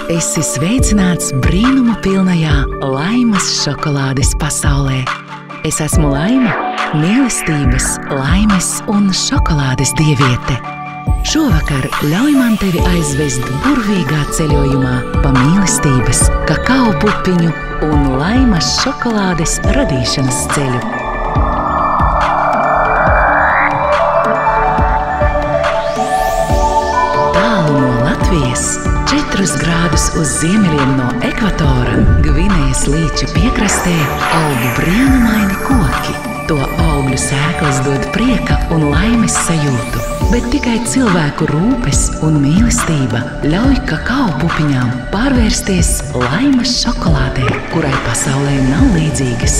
Esi sveicināts brīnumu pilnajā Laimas šokolādes pasaulē. Es esmu Laima, mīlestības, laimes un šokolādes dieviete. Šovakar ļauj man tevi aizvest burvīgā ceļojumā pa mīlestības, kakao pupiņu un Laimas šokolādes radīšanas ceļu. Tālu no Latvijas, 4 grādus uz ziemeļiem no ekvatora, Gvinejas līča piekrastē aug brīnumaini koki. To augļu sēklas dod prieka un laimes sajūtu, bet tikai cilvēku rūpes un mīlestība ļauj kakao pupiņām pārvērsties Laimas šokolādē, kurai pasaulē nav līdzīgas.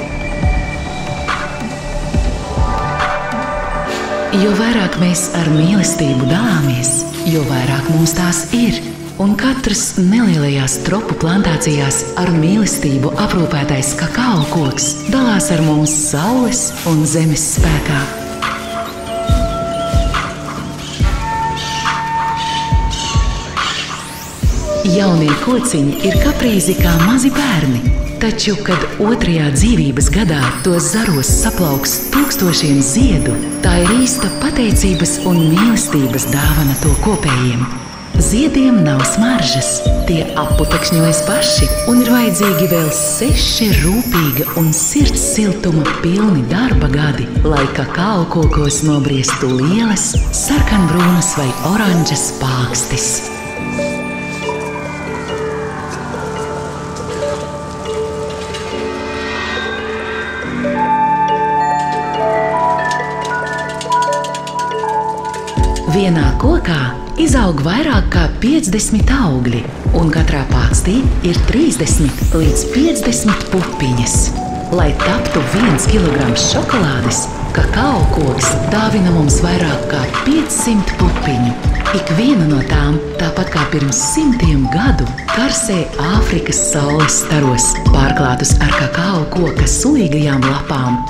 Jo vairāk mēs ar mīlestību dalāmies, jo vairāk mums tās ir, un katrs nelielajās tropu plantācijās ar mīlestību aprūpētais kakao koks dalās ar mums saules un zemes spēkā. Jaunie kociņi ir kaprīzi kā mazi bērni, taču, kad 2. dzīvības gadā tos zaros saplauks tūkstošiem ziedu, tā ir īsta pateicības un mīlestības dāvana to kopējiem. Ziediem nav smaržas, tie apputekšņojas paši, un ir vajadzīgi vēl 6 rūpīga un sirds siltuma pilni darba gadi, lai kakao kokos nobriestu lielas, sarkanbrūnas vai oranžas pākstis. Vienā kokā izaug vairāk kā 50 augļi, un katrā pākstī ir 30 līdz 50 pupiņas. Lai taptu 1 kilograms šokolādes, kakao koks dāvina mums vairāk kā 500 pupiņu. Ikviena no tām, tāpat kā pirms 100 gadu, karsē Āfrikas saules staros, pārklātus ar kakao koka sulīgajām lapām.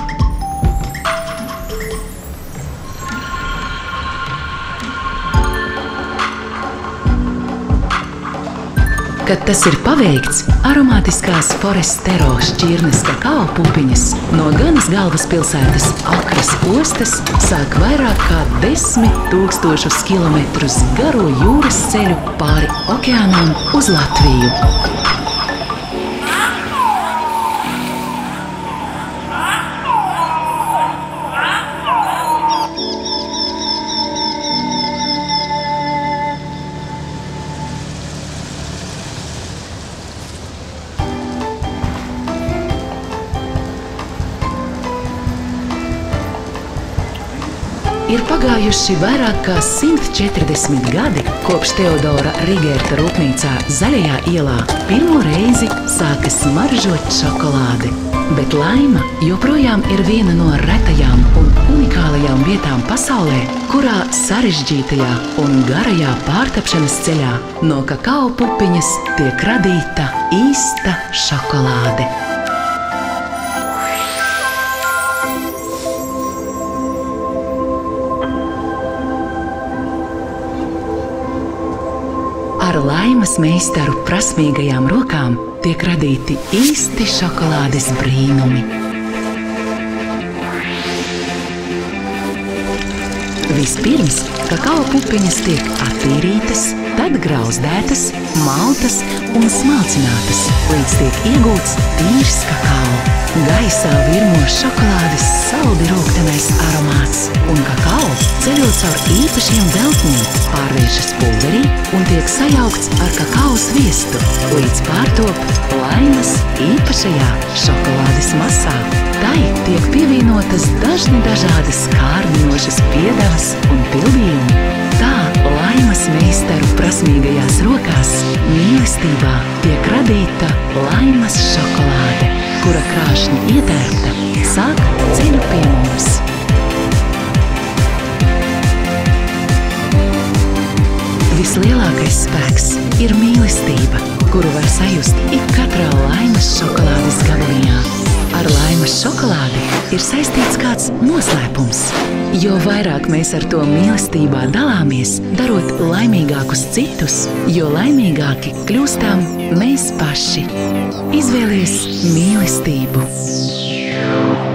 Kad tas ir paveikts, aromātiskās forestero šķirnes kakao pupiņas no Ganas galvaspilsētas Akras ostas sāk vairāk kā 10 000 kilometrus garo jūras ceļu pāri okeānam uz Latviju. Ir pagājuši vairāk kā 140 gadi, kopš Teodora Rigerta rūpnīcā Zaļajā ielā pirmo reizi sāka smaržot šokolādi. Bet Laima joprojām ir viena no retajām un unikālajām vietām pasaulē, kurā sarežģītajā un garajā pārtapšanas ceļā no kakao pupiņas tiek radīta īsta šokolāde. Ar Laimas meistaru prasmīgajām rokām tiek radīti īsti šokolādes brīnumi. Vispirms kakao pupiņas tiek attīrītas, tad grauzdētas, maltas un smalcinātas, līdz tiek iegūts tīrs kakao. Gaisā virmo šokolādes saldi rūgtenais aromāts, un kakao ceļot caur īpašiem veltņiem, pārvēršas pulverī un tiek sajaukts ar kakao sviestu, līdz pārtop Laimas īpašajā šokolādes masā. Tai tiek pievienotas dažādas kārdinošas piedevas un pildījumi. Tā Laimas meistaru prasmīgajās rokās mīlestībā tiek radīta Laimas šokolāde, kura krāšņi ietērpta sāk ceļu pie mums. Vislielākais spēks ir mīlestība, kuru var sajust ik katrā Laimas šokolādes gabaliņā. Ar Laimas šokolādi ir saistīts kāds noslēpums. Jo vairāk mēs ar to mīlestībā dalāmies, darot laimīgākus citus, jo laimīgāki kļūstam mēs paši. Izvēlies mīlestību.